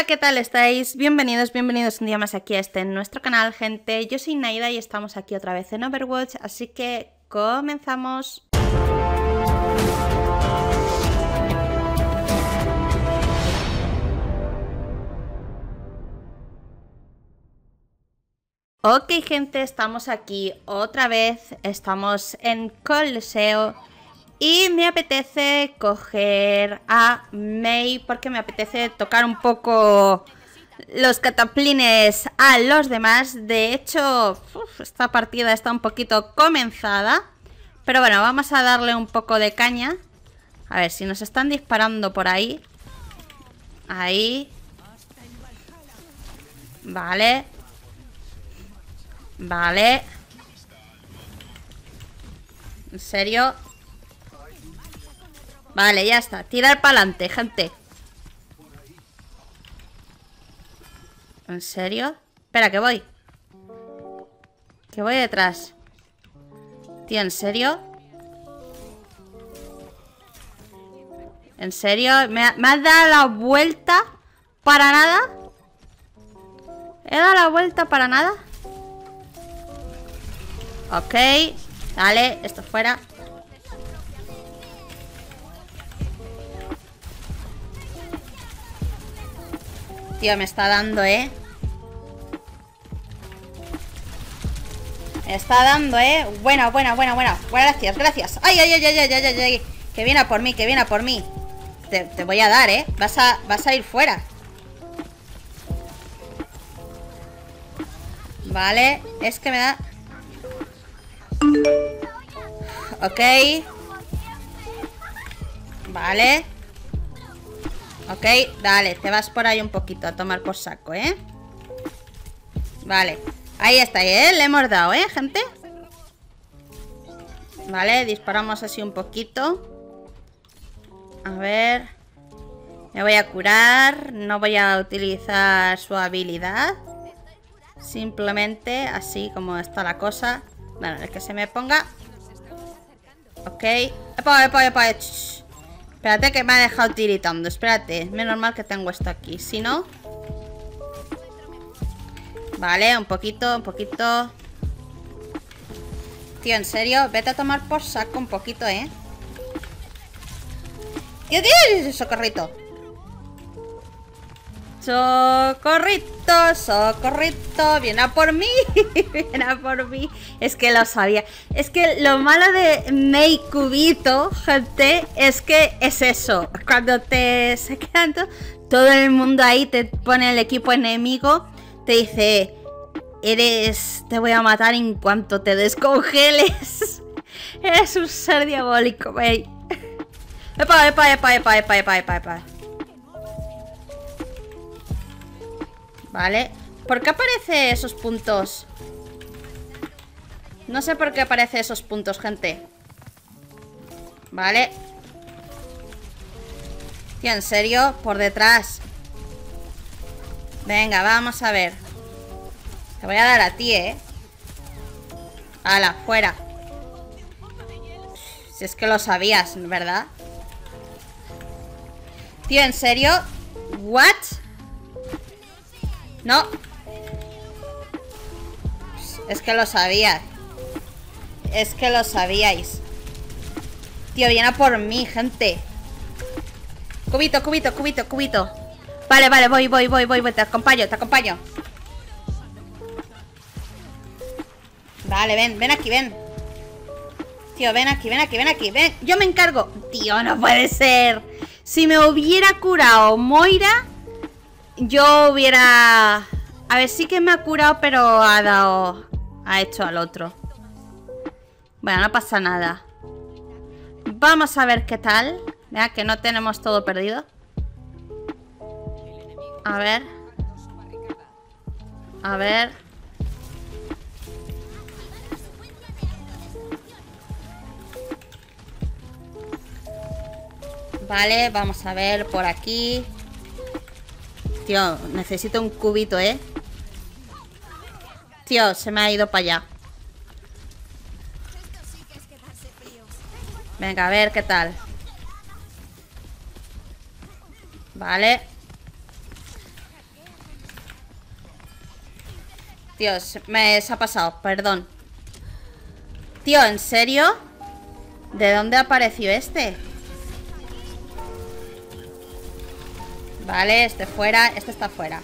Hola, ¿qué tal estáis? Bienvenidos un día más aquí a nuestro canal, gente. Yo soy Naida y estamos aquí otra vez en Overwatch, así que comenzamos. Ok, gente, estamos aquí otra vez, estamos en Coliseo y me apetece coger a Mei porque me apetece tocar un poco los cataplines a los demás. De hecho, esta partida está un poquito comenzada, pero bueno, vamos a darle un poco de caña. A ver, si nos están disparando por ahí. Ahí. Vale. Vale. ¿En serio? Vale, ya está. Tirar para adelante, gente. ¿En serio? Espera, que voy. Que voy detrás. Tío, ¿en serio? ¿En serio? ¿Me has dado la vuelta para nada? ¿He dado la vuelta para nada? Ok. Dale, esto fuera. Tío, me está dando, ¿eh? Me está dando, ¿eh? Bueno. Gracias, gracias. ¡Ay! Que viene a por mí, que viene a por mí. Te voy a dar, ¿eh? Vas a ir fuera. Vale, es que me da... Ok. Vale. Ok, dale, te vas por ahí un poquito a tomar por saco, ¿eh? Vale, ahí está, ¿eh? Le hemos dado, ¿eh, gente? Vale, disparamos así un poquito. A ver. Me voy a curar. No voy a utilizar su habilidad. Simplemente así como está la cosa. Bueno, el que se me ponga. Ok. ¡Epa! Espérate que me ha dejado tiritando. Espérate, menos mal que tengo esto aquí. Si no... Vale, un poquito. Tío, en serio, vete a tomar por saco un poquito, ¿eh? Tío, socorrito. Socorrito, viene a por mí. Viene a por mí. Es que lo sabía. Es que lo malo de Mei Cubito, gente, es que es eso. Cuando te se quedan todo el mundo ahí, te pone el equipo enemigo, te dice, te voy a matar en cuanto te descongeles. Eres un ser diabólico, Mei. Epa. Vale. ¿Por qué aparece esos puntos? No sé por qué aparece esos puntos, gente. Vale. Tío, ¿en serio? Por detrás. Venga, vamos a ver. Te voy a dar a ti, ¿eh? ¡Hala, fuera! Si es que lo sabías, ¿verdad? Tío, ¿en serio? ¿What? No. Es que lo sabía. Es que lo sabíais. Tío, viene a por mí, gente. Cubito. Vale, voy. Te acompaño. Vale, ven aquí, ven. Tío, ven aquí, ven. Yo me encargo. Tío, no puede ser. Si me hubiera curado Moira, yo hubiera... A ver, sí que me ha curado, pero ha hecho al otro. Bueno, no pasa nada. Vamos a ver qué tal. Vea que no tenemos todo perdido. A ver. Vale, vamos a ver por aquí. Tío, necesito un cubito, ¿eh? Tío, se me ha ido para allá. Venga, a ver qué tal. Vale. Tío, se ha pasado, perdón. Tío, ¿en serio? ¿De dónde apareció este? Vale, este fuera. Este está fuera.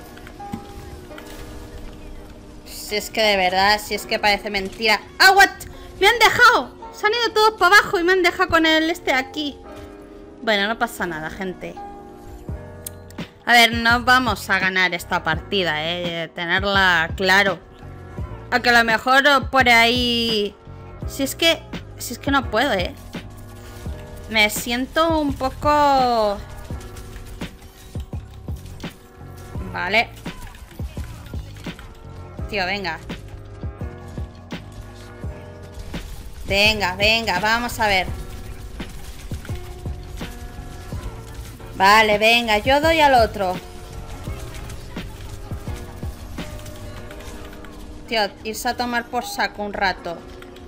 Si es que de verdad, si es que parece mentira. ¡Ah, what! ¡Me han dejado! Se han ido todos para abajo y me han dejado con el este aquí. Bueno, no pasa nada, gente. A ver, no vamos a ganar esta partida, tenerla claro. Aunque a lo mejor por ahí... Si es que no puedo, Me siento un poco... Vale. Tío, venga. Venga, venga, vamos a ver. Vale, venga, yo doy al otro. Tío, irse a tomar por saco un rato.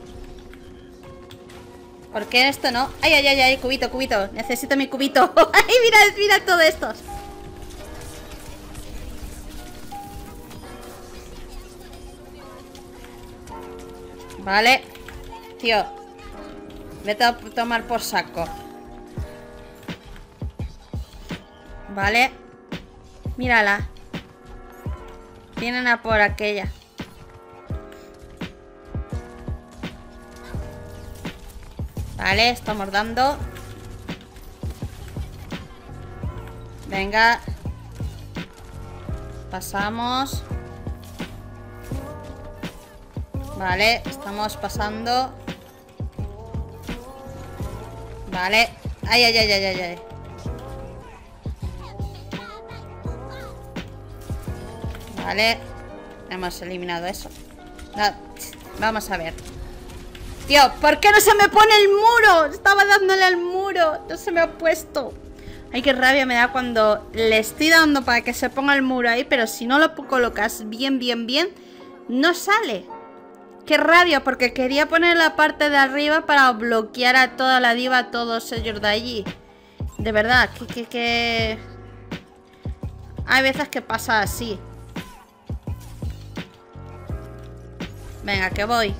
¿Por qué esto no? ¡Ay, ay, ay, ay! Cubito, cubito. Necesito mi cubito. ¡Ay, mira, mira todo esto! Vale. Tío. Vete a tomar por saco. Vale. Mírala. Vienen a por aquella. Vale, estamos dando. Venga. Pasamos. Vale, estamos pasando. Vale. Ay, ay, ay, ay, ay, ay. Vale. Hemos eliminado eso. No, vamos a ver. Tío, ¿por qué no se me pone el muro? Estaba dándole al muro. No se me ha puesto. Ay, qué rabia me da cuando le estoy dando para que se ponga el muro ahí, pero si no lo colocas bien, bien, bien, no sale. Qué rabia, porque quería poner la parte de arriba para bloquear a toda la diva, a todos ellos de allí. De verdad, que... Hay veces que pasa así. Venga, que voy.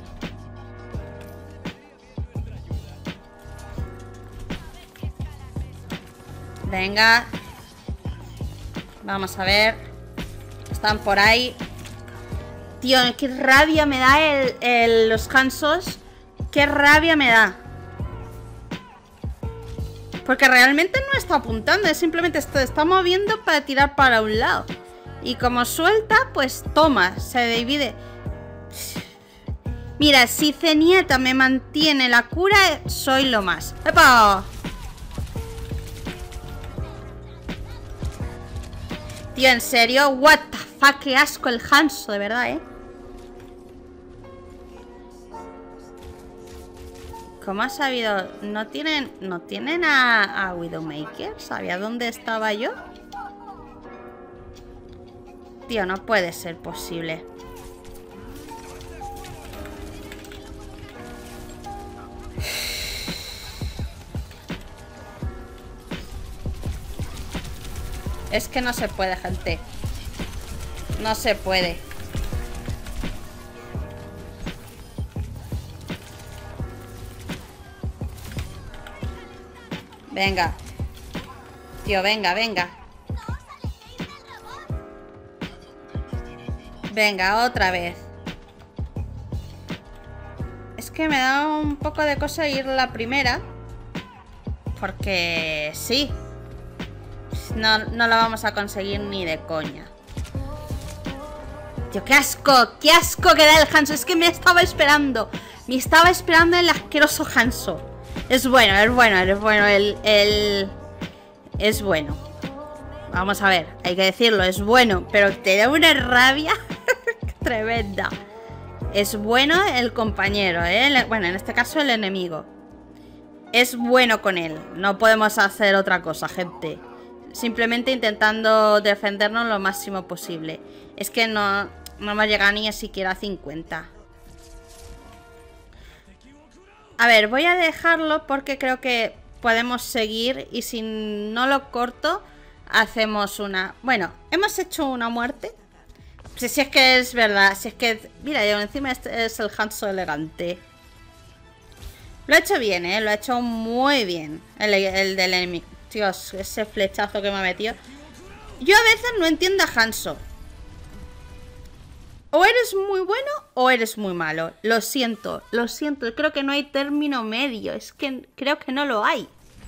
Venga. Vamos a ver. Están por ahí. Tío, qué rabia me da los gansos. Qué rabia me da. Porque realmente no está apuntando. Es simplemente se está moviendo para tirar para un lado. Y como suelta, pues toma. Se divide. Mira, si Zenyatta me mantiene la cura, soy lo más. ¡Epa! Tío, ¿en serio? What the fuck, qué asco el Hanzo, de verdad, ¿Cómo ha sabido? ¿No tienen a Widowmaker? ¿Sabía dónde estaba yo? Tío, no puede ser posible. Es que no se puede, gente. No se puede. Venga. Tío, venga, venga. Venga, otra vez. Es que me da un poco de cosa ir la primera. Porque sí. No la vamos a conseguir ni de coña. Tío, qué asco que da el Hanzo. Es que me estaba esperando. Me estaba esperando el asqueroso Hanzo. Es bueno, es bueno, es bueno. Es bueno. Vamos a ver, hay que decirlo, es bueno. Pero te da una rabia tremenda. Es bueno el compañero, bueno, en este caso el enemigo. Es bueno con él. No podemos hacer otra cosa, gente. Simplemente intentando defendernos lo máximo posible. Es que no hemos llegado ni siquiera a 50. A ver, voy a dejarlo porque creo que podemos seguir. Y si no lo corto, hacemos una... Bueno, hemos hecho una muerte. Si es que es verdad. Si es que... Mira, y encima este es el Hanzo elegante. Lo ha hecho bien, ¿eh? Lo ha hecho muy bien. El del enemigo. Dios, ese flechazo que me ha metido. Yo a veces no entiendo a Hanzo. O eres muy bueno o eres muy malo. Lo siento, lo siento. Creo que no hay término medio. Es que creo que no lo hay.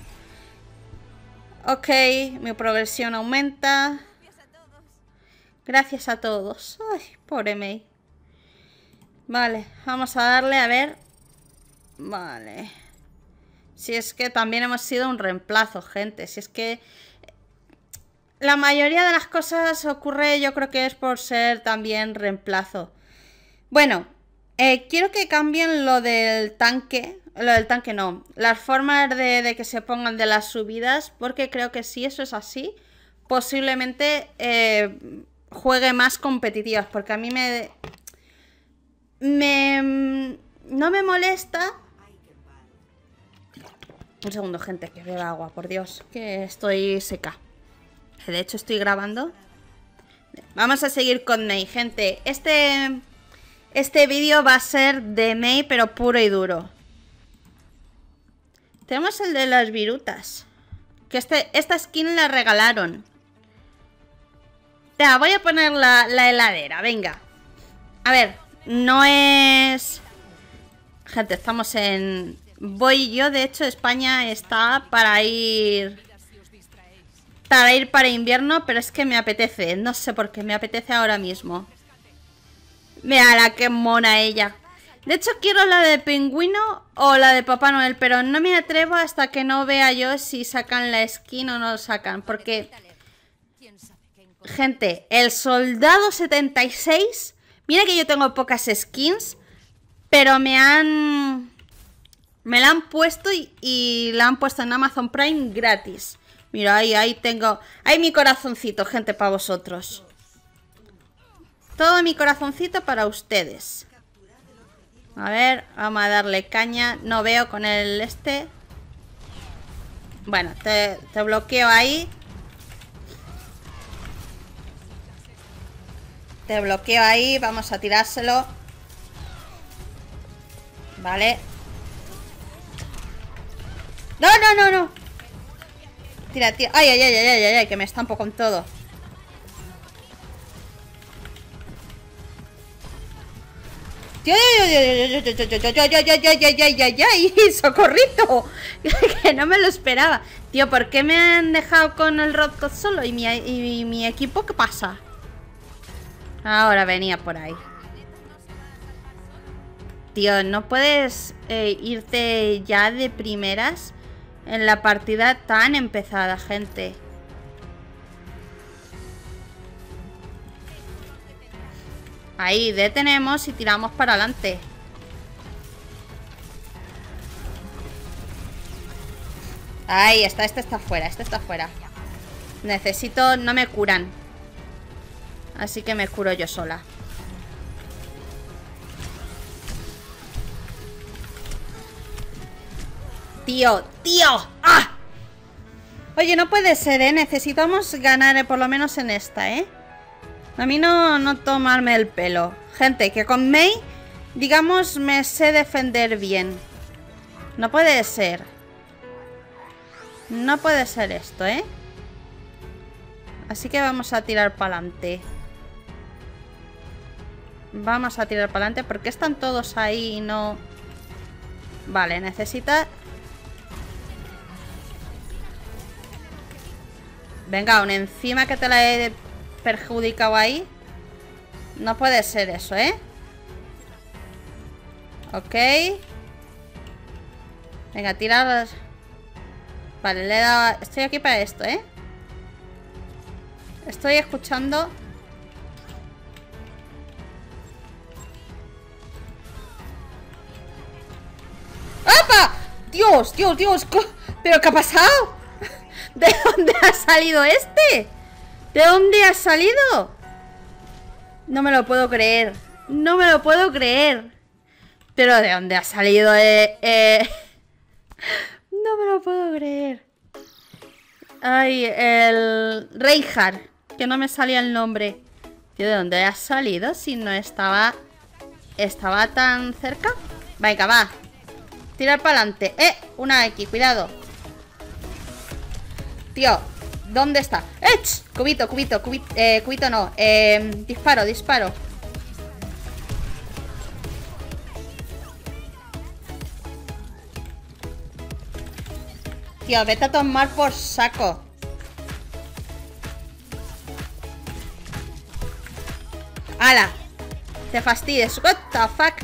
Ok, mi progresión aumenta. Gracias a todos. Ay, pobre Mei. Vale, vamos a darle a ver. Vale. Si es que también hemos sido un reemplazo, gente. Si es que... La mayoría de las cosas ocurre, yo creo que es por ser también reemplazo. Bueno, quiero que cambien lo del tanque. Lo del tanque no. Las formas de que se pongan de las subidas. Porque creo que si eso es así, posiblemente juegue más competitivas. Porque a mí no me molesta. Un segundo, gente, que beba agua, por Dios. Que estoy seca. De hecho estoy grabando. Vamos a seguir con Mei, gente. Este vídeo va a ser de Mei, pero puro y duro. Tenemos el de las virutas. Que esta skin la regalaron. Ya, voy a poner la heladera, venga. A ver, no es... Gente, estamos en... Voy yo, de hecho, España está para ir para invierno, pero es que me apetece. No sé por qué, me apetece ahora mismo. Mira la que mona ella. De hecho quiero la de pingüino o la de Papá Noel, pero no me atrevo hasta que no vea yo si sacan la skin o no sacan. Porque, gente, el soldado 76... Mira que yo tengo pocas skins, pero me la han puesto y la han puesto en Amazon Prime gratis. Mira, ahí tengo... Ahí mi corazoncito, gente, para vosotros. Todo mi corazoncito para ustedes. A ver, vamos a darle caña. No veo con el este. Bueno, te bloqueo ahí. Te bloqueo ahí. Vamos a tirárselo. Vale. No, no, no, no. Tira, tira. Ay, ay, ay, ay, ay, ay, que me estampo con todo. ¡Socorrito! Que no me lo esperaba. Tío, ¿por qué me han dejado con el Rodcod solo? ¿Y mi equipo qué pasa? Ahora venía por ahí. Tío, ¿no puedes irte ya de primeras en la partida tan empezada, gente? Ahí, detenemos y tiramos para adelante. Ahí está, este está fuera, este está fuera. Necesito, no me curan. Así que me curo yo sola. Tío, tío. ¡Ah! Oye, no puede ser, ¿eh? Necesitamos ganar por lo menos en esta, ¿eh? A mí no tomarme el pelo. Gente, que con Mei, digamos, me sé defender bien. No puede ser. No puede ser esto, ¿eh? Así que vamos a tirar para adelante. Vamos a tirar para adelante. ¿Por qué están todos ahí y no...? Vale, necesita... Venga, aún encima que te la he perjudicado ahí. No puede ser eso, ¿eh? Ok. Venga, tirar. Vale, le he dado... Estoy aquí para esto, ¿eh? Estoy escuchando. ¡Apa! ¡Dios, Dios, Dios! ¿Pero qué ha pasado? ¿De dónde ha salido este? ¿De dónde ha salido? No me lo puedo creer. No me lo puedo creer. ¿Pero de dónde ha salido? No me lo puedo creer. Ay, el Reinhardt. Que no me salía el nombre. Tío, ¿de dónde has salido si no estaba... estaba tan cerca? Venga, va. Tirar para adelante. Una X, cuidado. Tío, ¿dónde está? Cubito, cubito, cubito no. Disparo, disparo. Tío, vete a tomar por saco. ¡Hala! Te fastidies. What the fuck.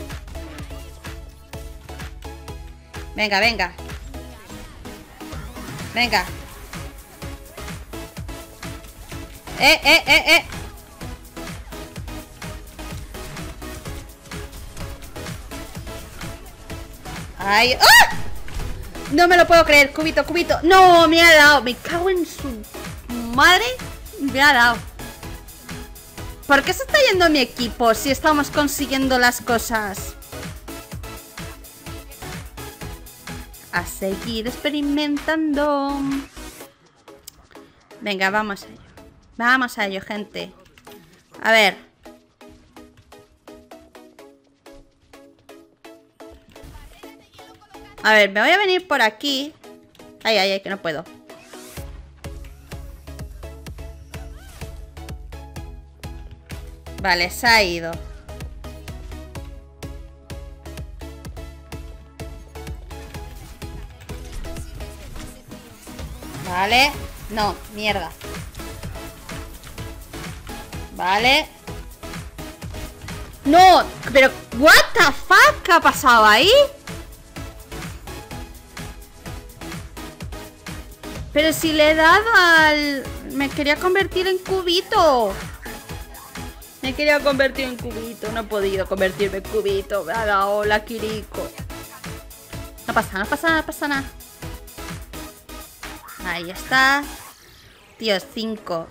Venga, venga. Venga. Ay. ¡Ah! No me lo puedo creer. Cubito, cubito. No, me ha dado. Me cago en su madre. Me ha dado. ¿Por qué se está yendo mi equipo si estamos consiguiendo las cosas? A seguir experimentando. Venga, vamos a ello. Vamos a ello, gente. A ver. A ver, me voy a venir por aquí. Ay, ay, ay, que no puedo. Vale, se ha ido. Vale. No, mierda. Vale. No, pero what the fuck, ¿qué ha pasado ahí? Pero si le he dado al... Me quería convertir en cubito. Me quería convertir en cubito. No he podido convertirme en cubito. Me ha dado la Kiriko. No pasa, no pasa, no pasa nada. Ahí está. Tío, 5.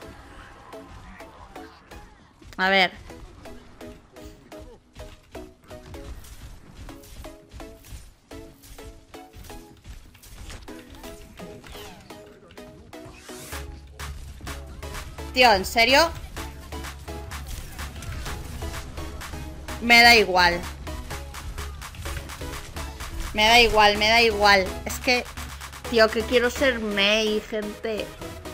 A ver. Tío, ¿en serio? Me da igual. Me da igual, me da igual. Es que... Tío, que quiero ser Mei, gente.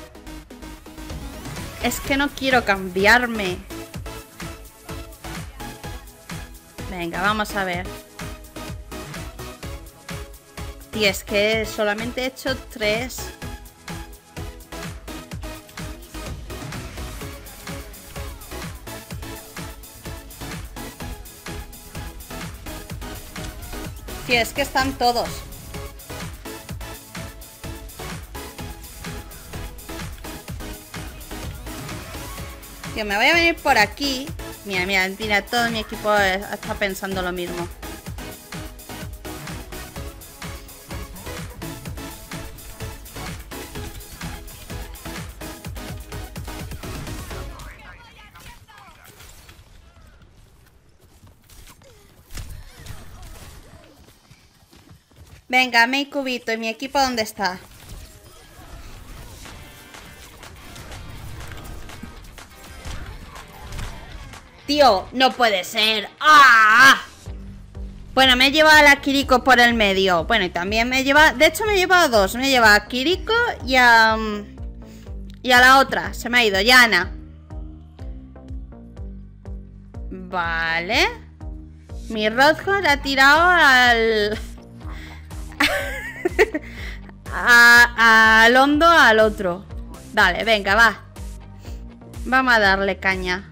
Es que no quiero cambiarme. Venga, vamos a ver. Tío, es que solamente he hecho 3. Tío, es que están todos. Tío, me voy a venir por aquí. Mira, mira, mira, todo mi equipo está pensando lo mismo. Venga, mi cubito, ¿y mi equipo dónde está? Tío, no puede ser. ¡Ah! Bueno, me he llevado a la Kiriko por el medio. Bueno, y también me lleva... De hecho, me he llevado a 2. Me he llevado a Kiriko y a... Y a la otra. Se me ha ido, Yana. Vale. Mi Roadhog ha tirado al... al hondo al otro. Dale, venga, va. Vamos a darle caña.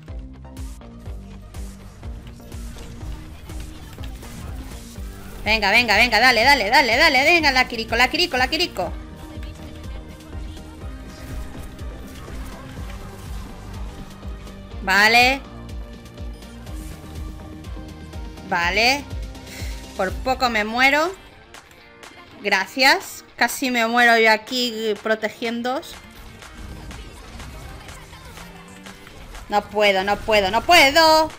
Venga, venga, venga, dale, dale, dale, dale. Venga, la Kiriko, la Kiriko, la Kiriko. Vale. Vale. Por poco me muero. Gracias. Casi me muero yo aquí protegiéndoos. No puedo, no puedo, no puedo.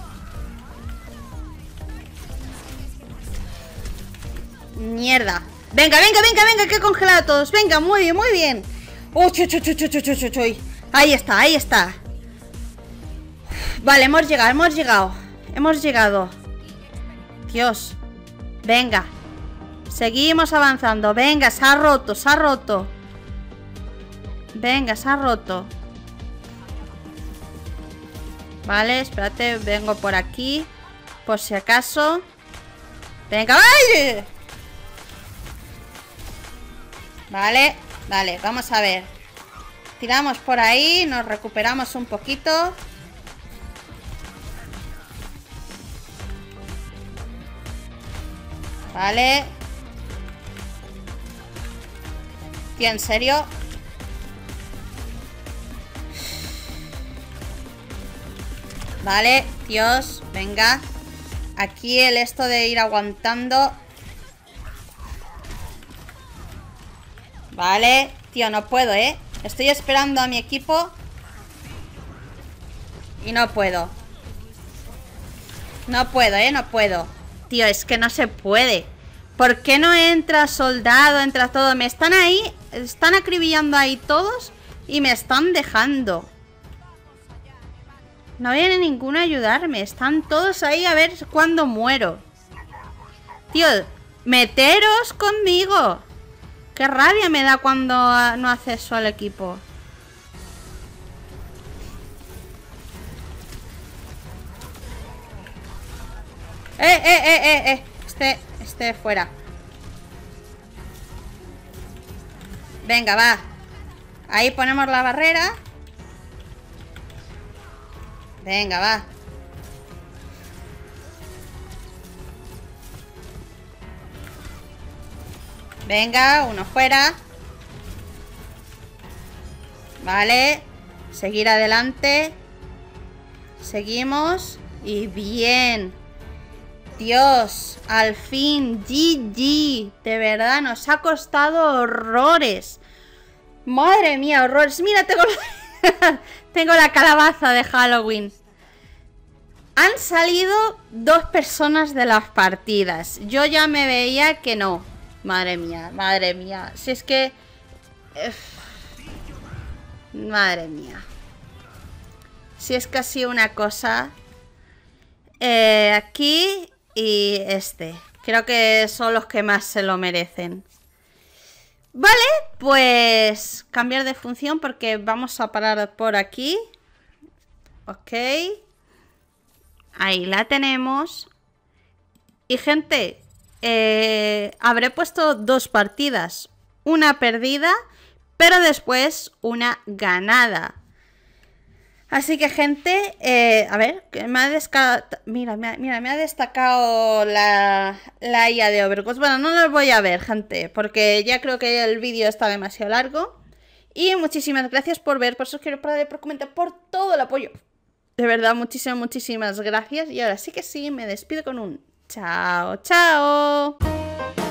Mierda. Venga, venga, venga, venga, que he congelado a todos. Venga, muy bien, muy bien. Uy, uy, uy, uy, uy, uy, uy. Ahí está, ahí está. Vale, hemos llegado, hemos llegado. Hemos llegado. Dios. Venga. Seguimos avanzando. Venga, se ha roto, se ha roto. Venga, se ha roto. Vale, espérate, vengo por aquí. Por si acaso. Venga, ¡vale! Vale, vale, vamos a ver. Tiramos por ahí, nos recuperamos un poquito. Vale. Tío, ¿en serio? Vale, Dios, venga. Aquí el esto de ir aguantando. Vale, tío, no puedo, ¿eh? Estoy esperando a mi equipo. Y no puedo. No puedo, ¿eh? No puedo. Tío, es que no se puede. ¿Por qué no entra soldado, entra todo? Me están ahí, están acribillando ahí todos y me están dejando. No viene ninguno a ayudarme. Están todos ahí a ver cuándo muero. Tío, meteros conmigo. Qué rabia me da cuando no hace eso al equipo. Este fuera. Venga, va. Ahí ponemos la barrera. Venga, va. Venga, uno fuera. Vale. Seguir adelante. Seguimos. Y bien. Dios, al fin, GG. De verdad, nos ha costado horrores. Madre mía, horrores. Mira, tengo la calabaza de Halloween. Han salido 2 personas de las partidas. Yo ya me veía que no. Madre mía, madre mía. Si es que... madre mía. Si es que ha sido una cosa... aquí y este. Creo que son los que más se lo merecen. Vale, pues cambiar de función porque vamos a parar por aquí. Ok. Ahí la tenemos. Y gente, habré puesto 2 partidas. Una perdida, pero después una ganada. Así que, gente, a ver, que me ha destacado. Mira, me ha destacado la IA de Overwatch. Bueno, no lo voy a ver, gente, porque ya creo que el vídeo está demasiado largo. Y muchísimas gracias por ver, por suscribir, por darle, por comentar, por todo el apoyo. De verdad, muchísimas gracias. Y ahora sí que sí, me despido con un chao, chao.